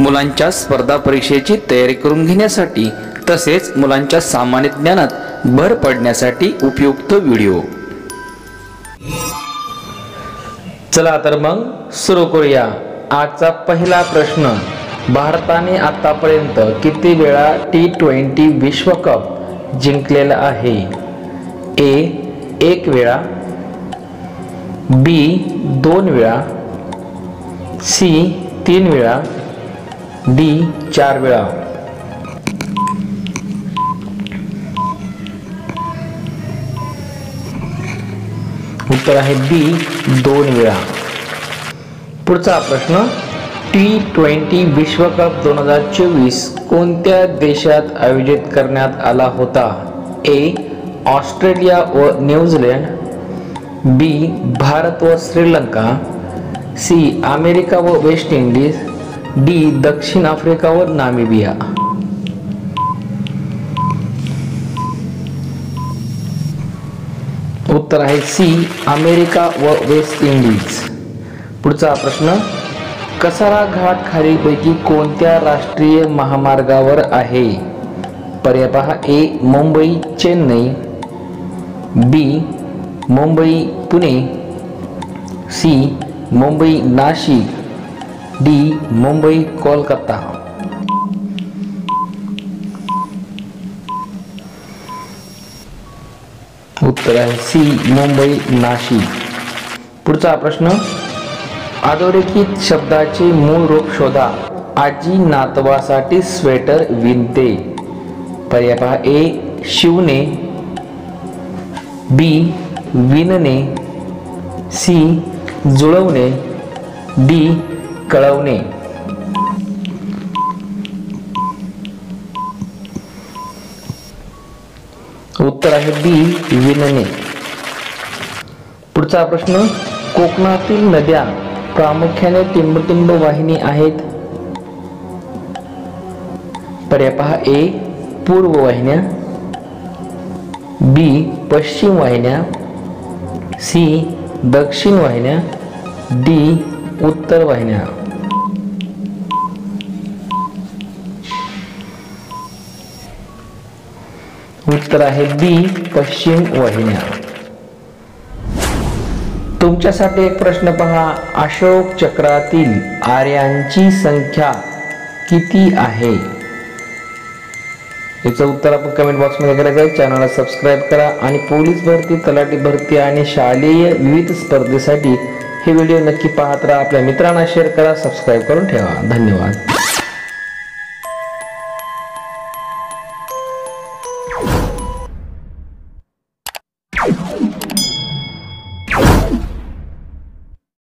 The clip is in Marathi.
मुलांच्या स्पर्धा परीक्षेची तयारी करून घेण्यासाठी तसेच मुलांच्या सामान्य ज्ञानात भर पडण्यासाठी उपयुक्त व्हिडिओ। चला तर मग सुरू करूया। आजचा पहिला प्रश्न, भारताने आतापर्यंत किती वेळा T20 विश्वकप जिंकलेला आहे? ए 1 वेळा, बी 2 वेळा, सी 3 वेळा, डी 4 वेळा। उत्तर आहे बी 2 वेळा। पुढचा प्रश्न, T20 विश्वकप 2024 कोणत्या देशात आयोजित करण्यात आला होता? ए ऑस्ट्रेलिया व न्यूझीलंड, बी भारत व श्रीलंका, सी अमेरिका व वेस्ट इंडीज, डी दक्षिण आफ्रिका व नामिबिया। उत्तर आहे सी अमेरिका व वेस्ट इंडीज। पुढचा प्रश्न, कसारा घाट खालीलपैकी कोणत्या राष्ट्रीय महामार्गावर आहे? पर्याय पहा, A Mumbai Chennai, B Mumbai Pune, C Mumbai Nashik, D Mumbai Kolkata. उत्तर आहे सी मुंबई नाशिक। पुढचा प्रश्न, अधोरेखित शब्दाचे मूळ रूप शोधा। आजी नातवासाठी स्वेटर विणते। पर्याय पहा, ए शिवणे, बी विणणे, सी जुळवणे, डी कळवणे। उत्तर आहे बी विणणे। पुढचा प्रश्न, कोकणातील नद्या प्रामुख्याने टिंबटिंब वाहिनी आहेत। पर्याय पहा, ए पूर्व वाहिन्या, बी पश्चिम वाहिन्या, सी दक्षिण वाहिन्या, डी उत्तर वाहिन्या। उत्तर आहे बी पश्चिम वाहिन्या। तुमच्यासाठी एक प्रश्न पहा, अशोक चक्रातील आर्यांची संख्या किती आहे? याचं उत्तर आपण कमेंट बॉक्स मध्ये करायचं आहे। चॅनलला सबस्क्राईब करा आणि पोलीस भरती, तलाठी भरती आणि शालेय विविध स्पर्धेसाठी हे व्हिडिओ नक्की पाहत राहा। आपल्या मित्रांना शेअर करा, सबस्क्राईब करून ठेवा। धन्यवाद।